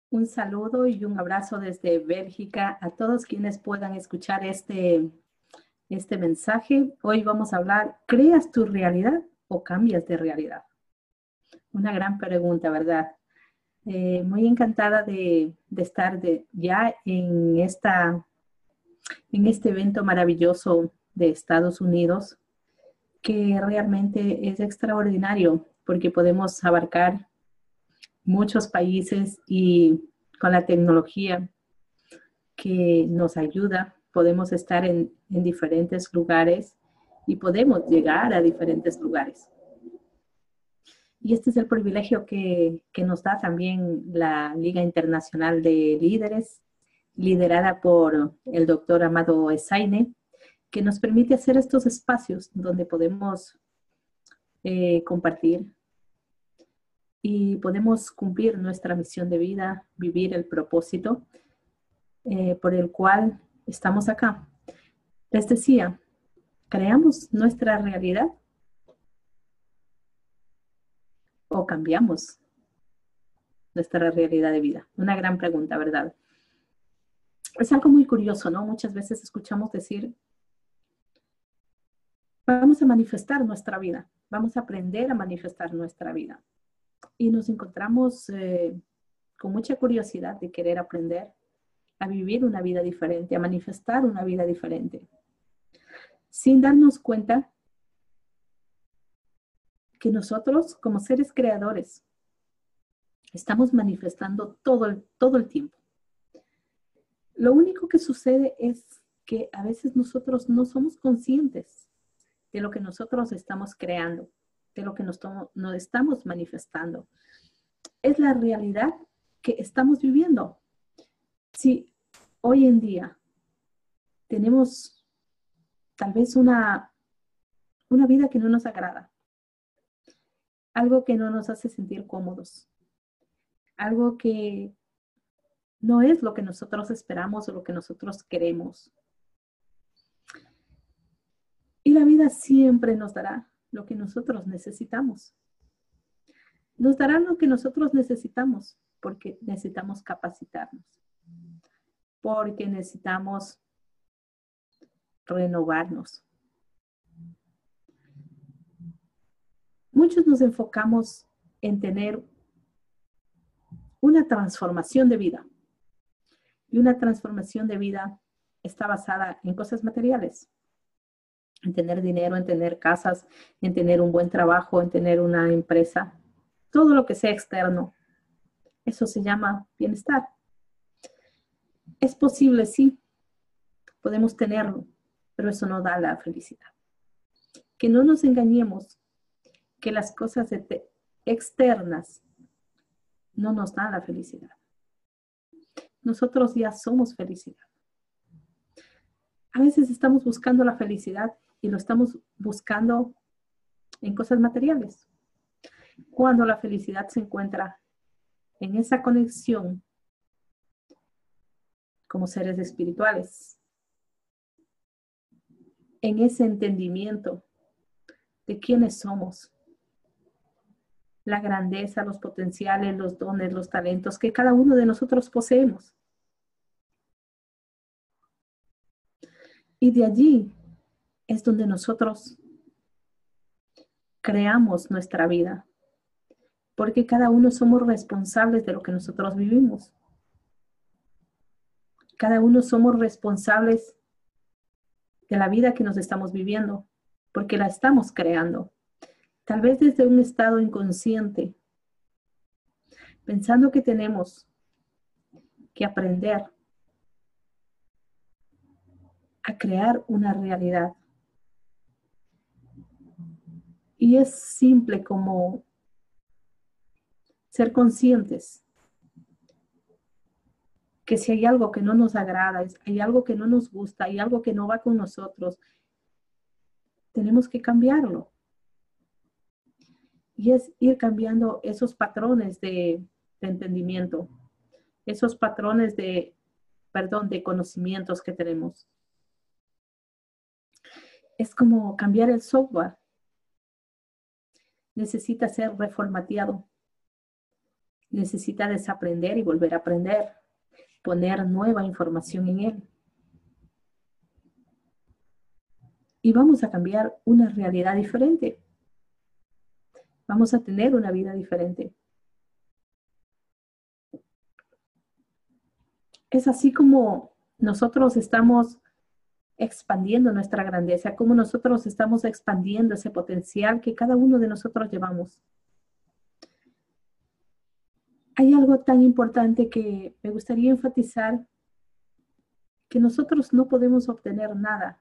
Un saludo y un abrazo desde Bélgica a todos quienes puedan escuchar este mensaje. Hoy vamos a hablar, ¿creas tu realidad o cambias de realidad? Una gran pregunta, ¿verdad? Muy encantada de estar ya en este evento maravilloso de Estados Unidos, que realmente es extraordinario porque podemos abarcar muchos países y con la tecnología que nos ayuda, podemos estar en diferentes lugares y podemos llegar a diferentes lugares. Y este es el privilegio que nos da también la Liga Internacional de Líderes, liderada por el doctor Amado Esaine, que nos permite hacer estos espacios donde podemos compartir y podemos cumplir nuestra misión de vida, vivir el propósito por el cual estamos acá. Les decía, ¿creamos nuestra realidad o cambiamos nuestra realidad de vida? Una gran pregunta, ¿verdad? Es algo muy curioso, ¿no? Muchas veces escuchamos decir, vamos a manifestar nuestra vida, vamos a aprender a manifestar nuestra vida. Y nos encontramos con mucha curiosidad de querer aprender a vivir una vida diferente, a manifestar una vida diferente, sin darnos cuenta que nosotros, como seres creadores, estamos manifestando todo el tiempo. Lo único que sucede es que a veces nosotros no somos conscientes de lo que nosotros estamos creando, de lo que nos estamos manifestando. Es la realidad que estamos viviendo. Si hoy en día tenemos tal vez una vida que no nos agrada, algo que no nos hace sentir cómodos, algo que no es lo que nosotros esperamos o lo que nosotros queremos. Y la vida siempre nos dará lo que nosotros necesitamos. Nos dará lo que nosotros necesitamos porque necesitamos capacitarnos, porque necesitamos renovarnos. Muchos nos enfocamos en tener una transformación de vida. Y una transformación de vida está basada en cosas materiales, en tener dinero, en tener casas, en tener un buen trabajo, en tener una empresa, todo lo que sea externo. Eso se llama bienestar. Es posible, sí, podemos tenerlo, pero eso no da la felicidad. Que no nos engañemos que las cosas externas no nos dan la felicidad. Nosotros ya somos felicidad. A veces estamos buscando la felicidad y lo estamos buscando en cosas materiales. Cuando la felicidad se encuentra en esa conexión como seres espirituales, en ese entendimiento de quiénes somos, la grandeza, los potenciales, los dones, los talentos que cada uno de nosotros poseemos. Y de allí es donde nosotros creamos nuestra vida, porque cada uno somos responsables de lo que nosotros vivimos. Cada uno somos responsables de la vida que nos estamos viviendo, porque la estamos creando. Tal vez desde un estado inconsciente, pensando que tenemos que aprender a crear una realidad. Y es simple como ser conscientes que si hay algo que no nos agrada, hay algo que no nos gusta, hay algo que no va con nosotros, tenemos que cambiarlo. Y es ir cambiando esos patrones de entendimiento, esos patrones de conocimientos que tenemos. Es como cambiar el software. Necesita ser reformateado. necesita desaprender y volver a aprender, poner nueva información en él. Y vamos a cambiar una realidad diferente. Vamos a tener una vida diferente. Es así como nosotros estamos expandiendo nuestra grandeza, como nosotros estamos expandiendo ese potencial que cada uno de nosotros llevamos. Hay algo tan importante que me gustaría enfatizar, que nosotros no podemos obtener nada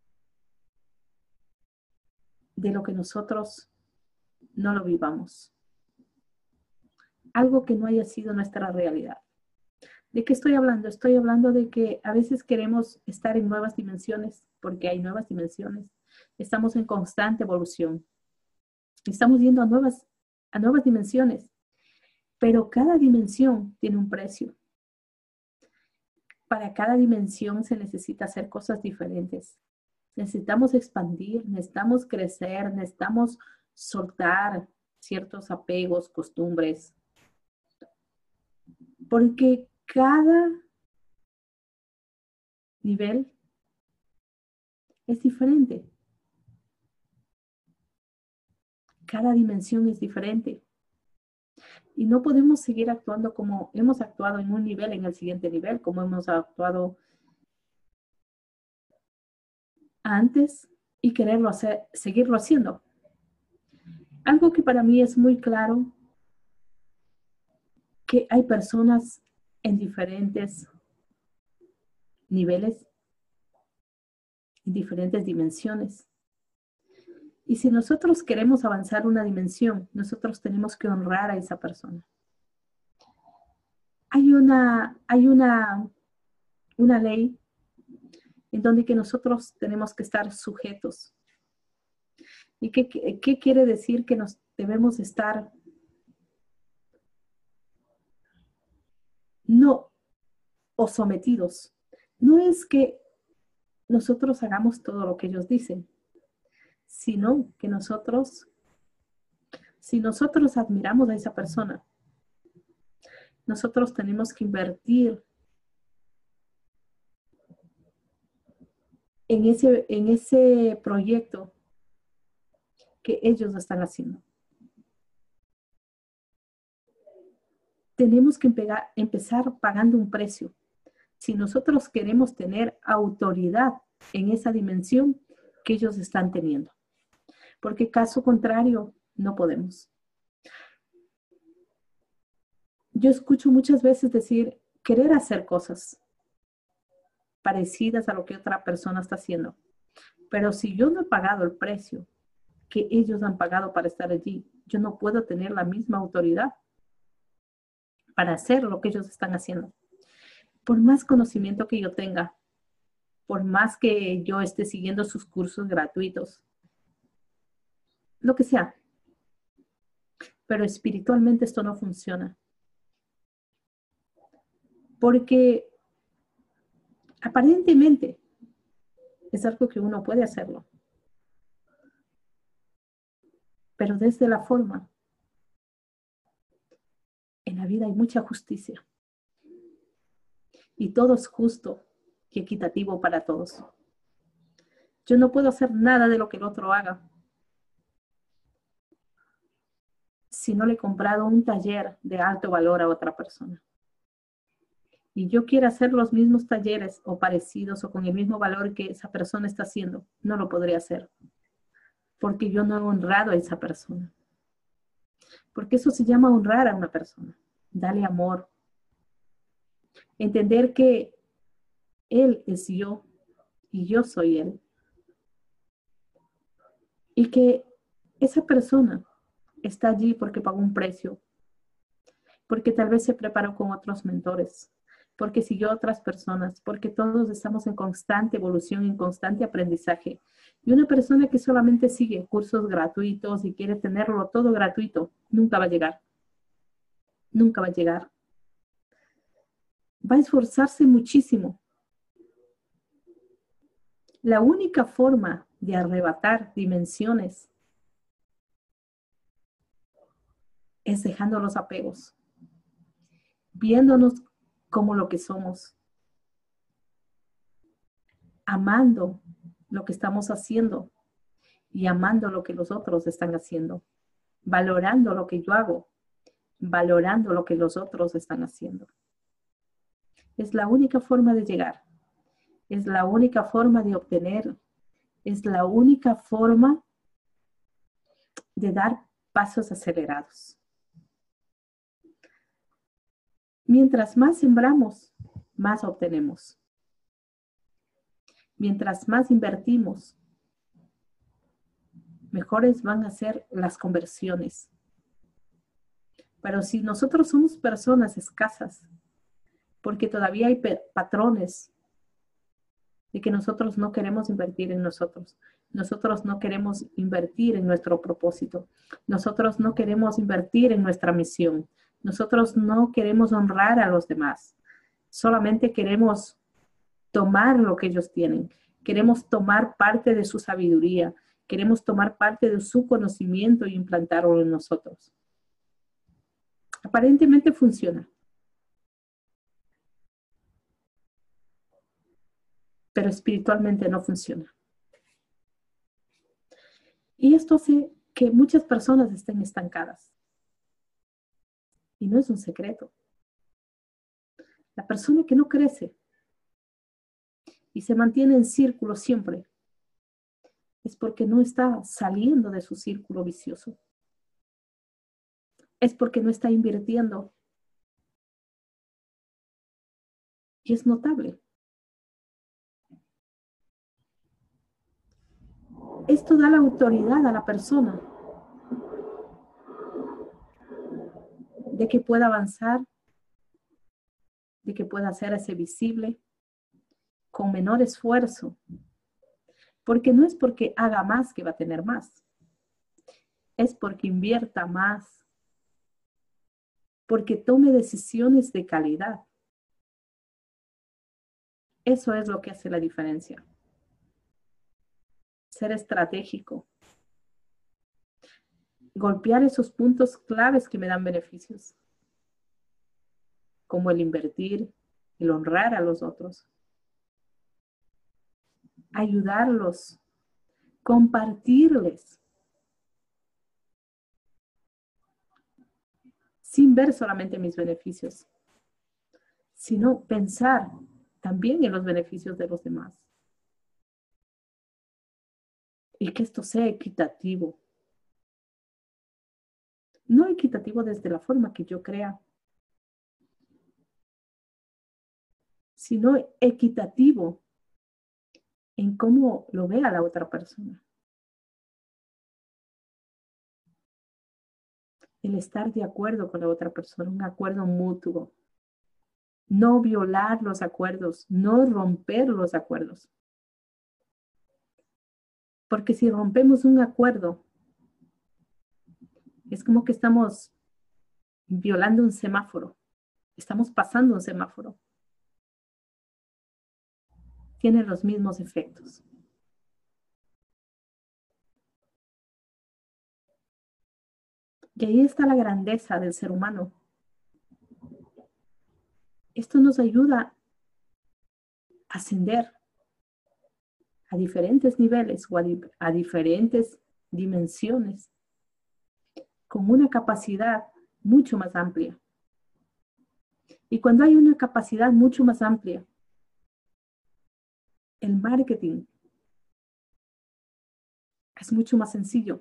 de lo que nosotros no lo vivamos. Algo que no haya sido nuestra realidad. ¿De qué estoy hablando? Estoy hablando de que a veces queremos estar en nuevas dimensiones, porque hay nuevas dimensiones. Estamos en constante evolución. Estamos yendo a nuevas dimensiones, pero cada dimensión tiene un precio. Para cada dimensión se necesita hacer cosas diferentes. Necesitamos expandir, necesitamos crecer, necesitamos soltar ciertos apegos, costumbres, porque cada nivel es diferente. Cada dimensión es diferente. Y no podemos seguir actuando como hemos actuado en un nivel, en el siguiente nivel, como hemos actuado antes y quererlo hacer, seguirlo haciendo. Algo que para mí es muy claro, que hay personas en diferentes niveles, en diferentes dimensiones. Y si nosotros queremos avanzar una dimensión, nosotros tenemos que honrar a esa persona. Hay una ley en donde que nosotros tenemos que estar sujetos. ¿Y qué quiere decir? Que nos debemos estar no o sometidos. No es que nosotros hagamos todo lo que ellos dicen, sino que si nosotros admiramos a esa persona, nosotros tenemos que invertir en ese proyecto que ellos están haciendo. Tenemos que empezar pagando un precio. Si nosotros queremos tener autoridad en esa dimensión que ellos están teniendo. Porque caso contrario, no podemos. Yo escucho muchas veces decir, querer hacer cosas parecidas a lo que otra persona está haciendo. Pero si yo no he pagado el precio que ellos han pagado para estar allí, yo no puedo tener la misma autoridad para hacer lo que ellos están haciendo. Por más conocimiento que yo tenga, por más que yo esté siguiendo sus cursos gratuitos, lo que sea, pero espiritualmente esto no funciona. Porque aparentemente es algo que uno puede hacerlo, pero desde la forma, en la vida hay mucha justicia y todo es justo y equitativo para todos. Yo no puedo hacer nada de lo que el otro haga si no le he comprado un taller de alto valor a otra persona. Y yo quiero hacer los mismos talleres o parecidos o con el mismo valor que esa persona está haciendo, no lo podría hacer. Porque yo no he honrado a esa persona. Porque eso se llama honrar a una persona. Darle amor. Entender que él es yo y yo soy él. Y que esa persona está allí porque pagó un precio. Porque tal vez se preparó con otros mentores. Porque siguió a otras personas. Porque todos estamos en constante evolución, en constante aprendizaje. Y una persona que solamente sigue cursos gratuitos y quiere tenerlo todo gratuito, nunca va a llegar. Nunca va a llegar. Va a esforzarse muchísimo. La única forma de arrebatar dimensiones es dejando los apegos. viéndonos como lo que somos, amando lo que estamos haciendo y amando lo que los otros están haciendo, valorando lo que yo hago, valorando lo que los otros están haciendo. Es la única forma de llegar, es la única forma de obtener, es la única forma de dar pasos acelerados. Mientras más sembramos, más obtenemos. Mientras más invertimos, mejores van a ser las conversiones. Pero si nosotros somos personas escasas, porque todavía hay patrones de que nosotros no queremos invertir en nosotros, nosotros no queremos invertir en nuestro propósito, nosotros no queremos invertir en nuestra misión, nosotros no queremos honrar a los demás, solamente queremos tomar lo que ellos tienen, queremos tomar parte de su sabiduría, queremos tomar parte de su conocimiento y implantarlo en nosotros. Aparentemente funciona, pero espiritualmente no funciona. Y esto hace que muchas personas estén estancadas. Y no es un secreto. La persona que no crece y se mantiene en círculo siempre es porque no está saliendo de su círculo vicioso. Es porque no está invirtiendo. Y es notable. Esto da la autoridad a la persona de que pueda avanzar, de que pueda hacerse visible con menor esfuerzo. Porque no es porque haga más que va a tener más. Es porque invierta más. Porque tome decisiones de calidad. Eso es lo que hace la diferencia. Ser estratégico. Golpear esos puntos claves que me dan beneficios. Como el invertir, el honrar a los otros. Ayudarlos. Compartirles. Sin ver solamente mis beneficios, sino pensar también en los beneficios de los demás. Y que esto sea equitativo. No equitativo desde la forma que yo crea, sino equitativo en cómo lo vea la otra persona. El estar de acuerdo con la otra persona, un acuerdo mutuo. No violar los acuerdos, no romper los acuerdos. Porque si rompemos un acuerdo, es como que estamos violando un semáforo. Estamos pasando un semáforo. Tiene los mismos efectos. Y ahí está la grandeza del ser humano. Esto nos ayuda a ascender a diferentes niveles o a diferentes dimensiones con una capacidad mucho más amplia. Y cuando hay una capacidad mucho más amplia, el marketing es mucho más sencillo.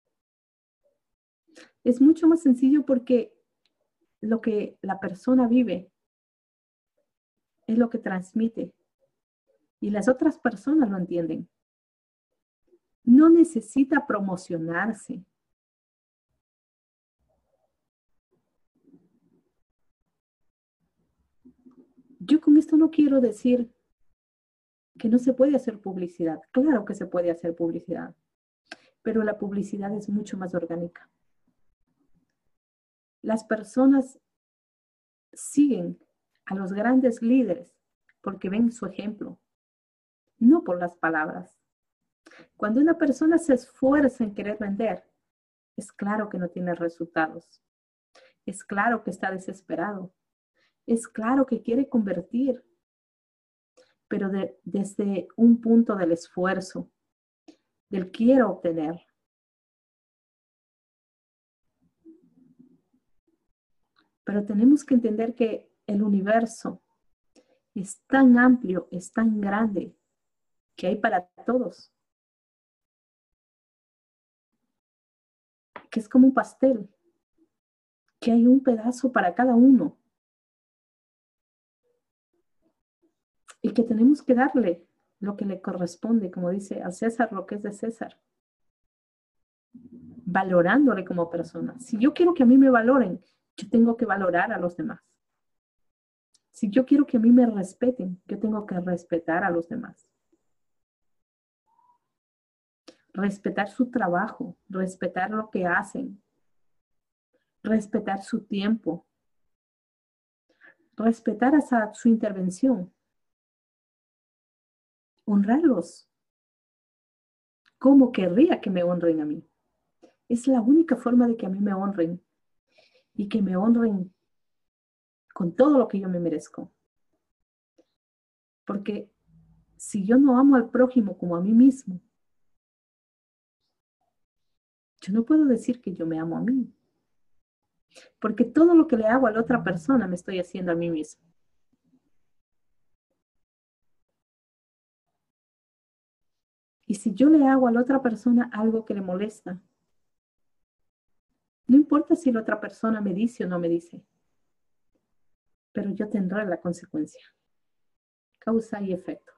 Es mucho más sencillo porque lo que la persona vive es lo que transmite y las otras personas lo entienden. No necesita promocionarse. Yo con esto no quiero decir que no se puede hacer publicidad. Claro que se puede hacer publicidad, pero la publicidad es mucho más orgánica. Las personas siguen a los grandes líderes porque ven su ejemplo, no por las palabras. Cuando una persona se esfuerza en querer vender, es claro que no tiene resultados. Es claro que está desesperado. Es claro que quiere convertir, pero desde un punto del esfuerzo, del quiero obtener. Pero tenemos que entender que el universo es tan amplio, es tan grande, que hay para todos. Que es como un pastel, que hay un pedazo para cada uno. Y que tenemos que darle lo que le corresponde, como dice, al César lo que es de César. Valorándole como persona. Si yo quiero que a mí me valoren, yo tengo que valorar a los demás. Si yo quiero que a mí me respeten, yo tengo que respetar a los demás. Respetar su trabajo, respetar lo que hacen, respetar su tiempo, respetar hasta su intervención, honrarlos. ¿Cómo querría que me honren a mí? Es la única forma de que a mí me honren y que me honren con todo lo que yo me merezco. Porque si yo no amo al prójimo como a mí mismo, yo no puedo decir que yo me amo a mí. Porque todo lo que le hago a la otra persona me estoy haciendo a mí mismo. Y si yo le hago a la otra persona algo que le molesta, no importa si la otra persona me dice o no me dice, pero yo tendré la consecuencia. Causa y efecto.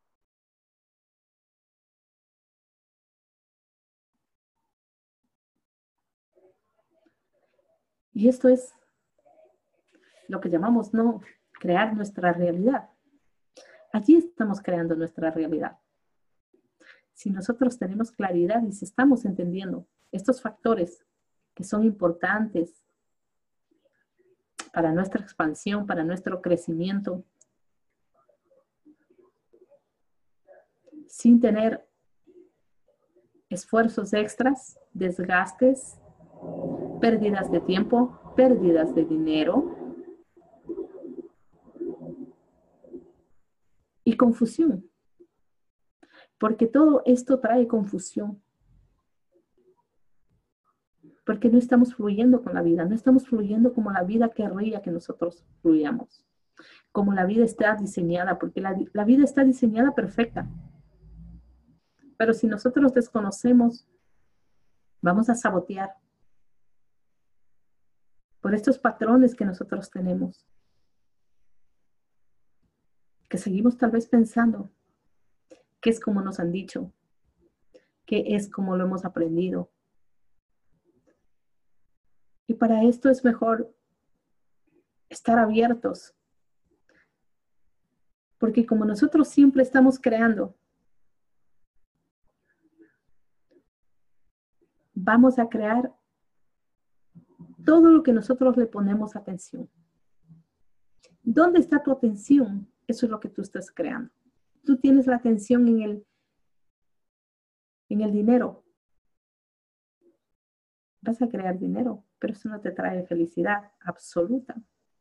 Y esto es lo que llamamos no crear nuestra realidad. Allí estamos creando nuestra realidad. Si nosotros tenemos claridad y si estamos entendiendo estos factores que son importantes para nuestra expansión, para nuestro crecimiento, sin tener esfuerzos extras, desgastes, pérdidas de tiempo, pérdidas de dinero y confusión. Porque todo esto trae confusión. Porque no estamos fluyendo con la vida, no estamos fluyendo como la vida querría que nosotros fluyamos, como la vida está diseñada, porque la vida está diseñada perfecta. Pero si nosotros desconocemos, vamos a sabotear por estos patrones que nosotros tenemos, que seguimos tal vez pensando que es como nos han dicho, que es como lo hemos aprendido. Y para esto es mejor estar abiertos, porque como nosotros siempre estamos creando, vamos a crear todo lo que nosotros le ponemos atención. ¿Dónde está tu atención? Eso es lo que tú estás creando. Tú tienes la atención en el dinero. Vas a crear dinero, pero eso no te trae felicidad absoluta.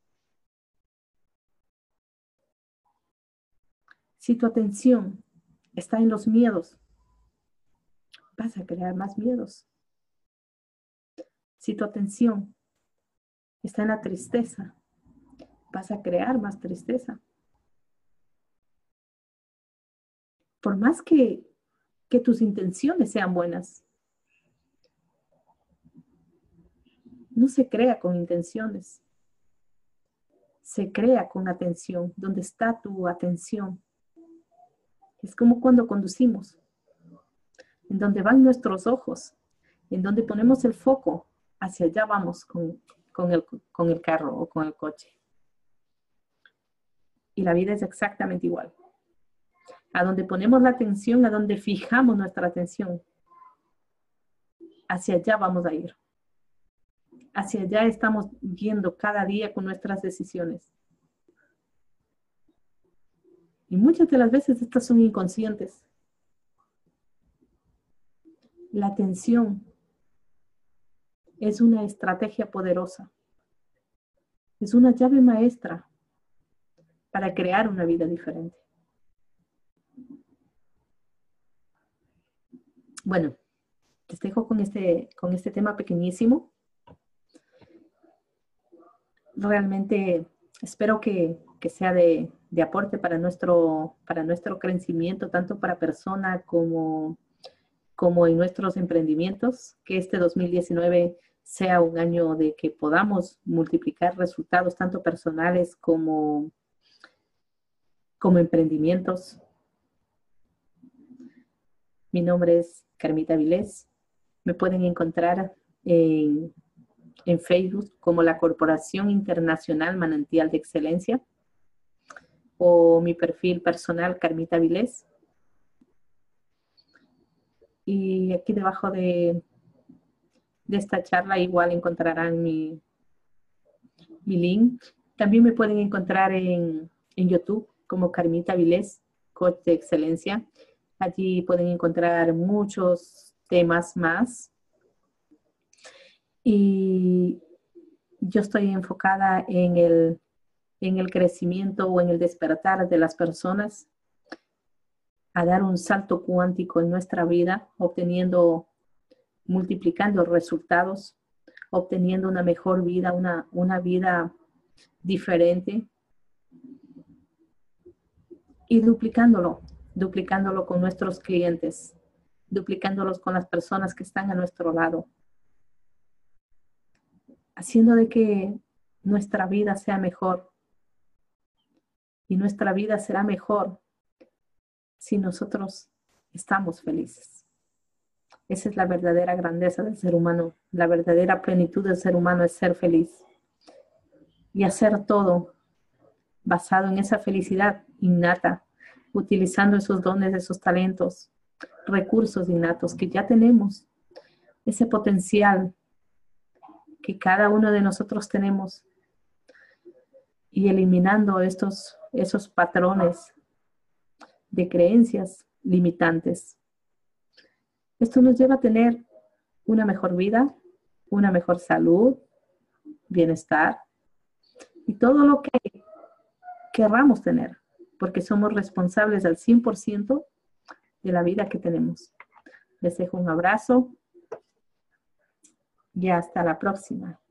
Si tu atención está en los miedos, vas a crear más miedos. Si tu atención está en la tristeza, vas a crear más tristeza. Por más que tus intenciones sean buenas, no se crea con intenciones. Se crea con atención. ¿Dónde está tu atención? Es como cuando conducimos, en donde van nuestros ojos, en donde ponemos el foco, hacia allá vamos con el carro o con el coche. Y la vida es exactamente igual. A donde ponemos la atención, a donde fijamos nuestra atención, hacia allá vamos a ir. Hacia allá estamos yendo cada día con nuestras decisiones. Y muchas de las veces estas son inconscientes. La atención es una estrategia poderosa. Es una llave maestra para crear una vida diferente. Bueno, les dejo con este tema pequeñísimo. Realmente espero que sea de aporte para nuestro crecimiento, tanto para persona como en nuestros emprendimientos, que este 2019 sea un año de que podamos multiplicar resultados tanto personales como emprendimientos. Mi nombre es Carmita Vilés. Me pueden encontrar en Facebook como la Corporación Internacional Manantial de Excelencia o mi perfil personal Carmita Vilés. Y aquí debajo de esta charla igual encontrarán mi link. También me pueden encontrar en YouTube como Carmita Vilés, Coach de Excelencia. Allí pueden encontrar muchos temas más. Y yo estoy enfocada en el crecimiento o en el despertar de las personas a dar un salto cuántico en nuestra vida, multiplicando resultados, obteniendo una mejor vida, una vida diferente y duplicándolo con nuestros clientes, duplicándolos con las personas que están a nuestro lado, haciendo de que nuestra vida sea mejor. Y nuestra vida será mejor si nosotros estamos felices. Esa es la verdadera grandeza del ser humano. La verdadera plenitud del ser humano es ser feliz. Y hacer todo basado en esa felicidad innata, utilizando esos dones, esos talentos, recursos innatos que ya tenemos, ese potencial que cada uno de nosotros tenemos, y eliminando esos patrones de creencias limitantes. Esto nos lleva a tener una mejor vida, una mejor salud, bienestar y todo lo que querramos tener, porque somos responsables al 100% de la vida que tenemos. Les dejo un abrazo y hasta la próxima.